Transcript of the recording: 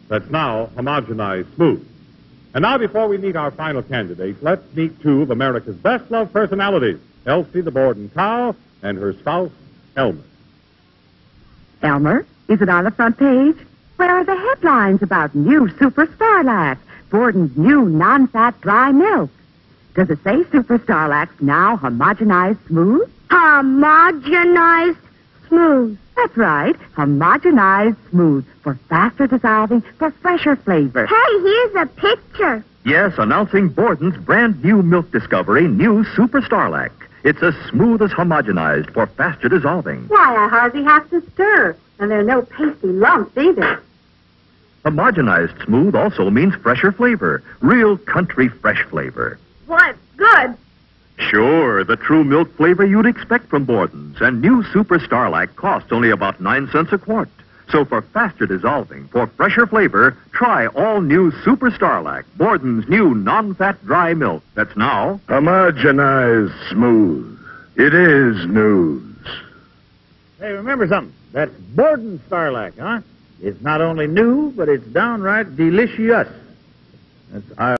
that's now homogenized smooth. And now, before we meet our final candidates, let's meet two of America's best-loved personalities, Elsie the Borden cow and her spouse, Elmer. Elmer, is it on the front page? Where are the headlines about new Super Starlac, Borden's new non-fat dry milk? Does it say Super Starlac's now homogenized smooth? Homogenized smooth. That's right, homogenized smooth for faster dissolving, for fresher flavor. Hey, here's a picture. Yes, announcing Borden's brand new milk discovery, new Super Starlac. It's as smooth as homogenized for faster dissolving. Why, I hardly have to stir, and there are no pasty lumps either. Homogenized smooth also means fresher flavor, real country fresh flavor. Why, it's good. Sure, the true milk flavor you'd expect from Borden's. And new Super Starlac costs only about 9 cents a quart. So for faster dissolving, for fresher flavor, try all new Super Starlac, Borden's new non-fat dry milk. That's now homogenized smooth. It is news. Hey, remember something. That's Borden Starlac, huh? It's not only new, but it's downright delicious. That's